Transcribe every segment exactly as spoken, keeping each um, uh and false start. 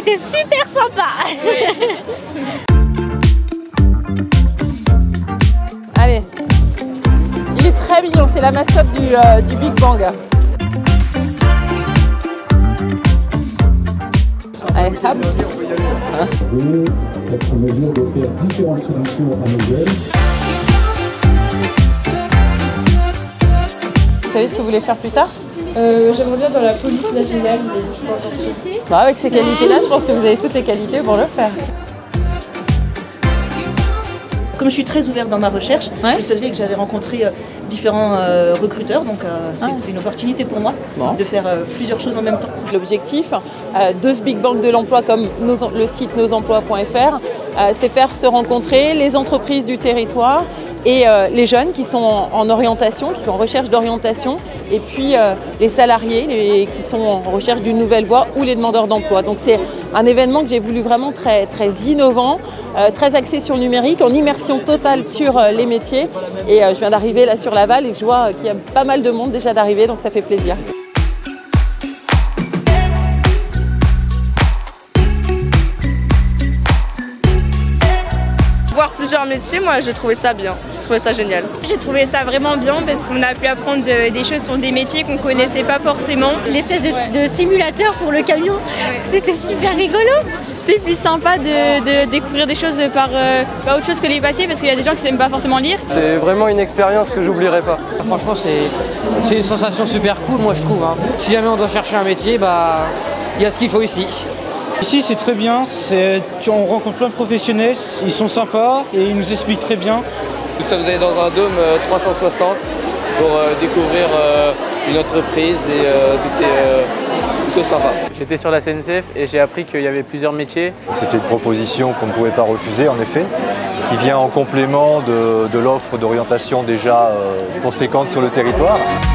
c'était super sympa. Allez, il est très mignon, c'est la mascotte du, euh, du Big Bang. Allez, hop. Veuillez être en mesure d'offrir différentes solutions à nos jeunes. Vous savez ce que vous voulez faire plus tard? euh, J'aimerais bien dans la police nationale, mais je pense que... Bah, avec ces qualités-là, je pense que vous avez toutes les qualités pour le faire. Comme je suis très ouverte dans ma recherche, ouais. Je savais que j'avais rencontré euh, différents euh, recruteurs, donc euh, c'est ah. une opportunité pour moi bon. de faire euh, plusieurs choses en même temps. L'objectif euh, de ce Big Bang de l'emploi, comme nos, le site nos emplois point F R, euh, c'est faire se rencontrer les entreprises du territoire et euh, les jeunes qui sont en, en orientation, qui sont en recherche d'orientation, et puis euh, les salariés les, qui sont en recherche d'une nouvelle voie ou les demandeurs d'emploi. Donc c'est un événement que j'ai voulu vraiment très, très innovant, euh, très axé sur le numérique, en immersion totale sur euh, les métiers. Et euh, je viens d'arriver là sur Laval et je vois qu'il y a pas mal de monde déjà d'arriver, donc ça fait plaisir. Voir plusieurs métiers, moi j'ai trouvé ça bien, j'ai trouvé ça génial. J'ai trouvé ça vraiment bien parce qu'on a pu apprendre de, des choses sur des métiers qu'on ne connaissait pas forcément. L'espèce de, de simulateur pour le camion, c'était super rigolo. C'est plus sympa de, de découvrir des choses par, euh, par autre chose que les papiers parce qu'il y a des gens qui n'aiment pas forcément lire. C'est vraiment une expérience que j'oublierai pas. Franchement c'est une sensation super cool moi je trouve. Hein. Si jamais on doit chercher un métier, bah il y a ce qu'il faut ici. Ici c'est très bien, on rencontre plein de professionnels, ils sont sympas et ils nous expliquent très bien. Nous sommes allés dans un dôme euh, trois cent soixante pour euh, découvrir euh, une entreprise et euh, c'était euh, plutôt sympa. J'étais sur la C N C F et j'ai appris qu'il y avait plusieurs métiers. C'était une proposition qu'on ne pouvait pas refuser en effet, qui vient en complément de, de l'offre d'orientation déjà euh, conséquente sur le territoire.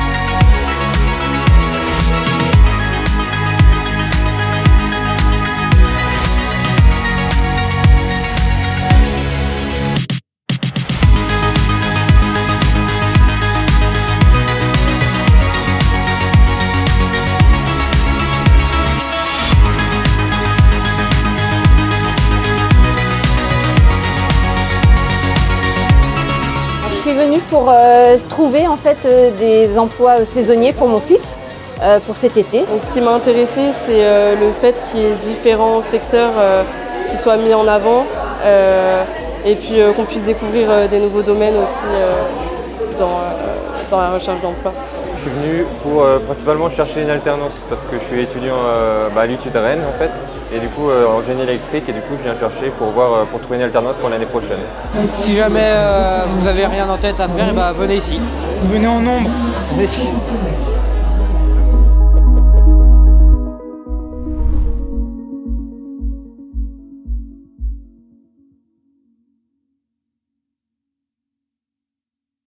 Je suis venue pour euh, trouver en fait euh, des emplois saisonniers pour mon fils euh, pour cet été. Donc, ce qui m'a intéressée, c'est euh, le fait qu'il y ait différents secteurs euh, qui soient mis en avant euh, et puis euh, qu'on puisse découvrir euh, des nouveaux domaines aussi euh, dans, euh, dans la recherche d'emploi. Je suis venu pour euh, principalement chercher une alternance parce que je suis étudiant euh, bah, à l'U T de Rennes en fait. Et du coup euh, en génie électrique et du coup je viens chercher pour voir euh, pour trouver une alternance pour l'année prochaine. Si jamais euh, vous avez rien en tête à faire, et bah, venez ici. Venez en nombre.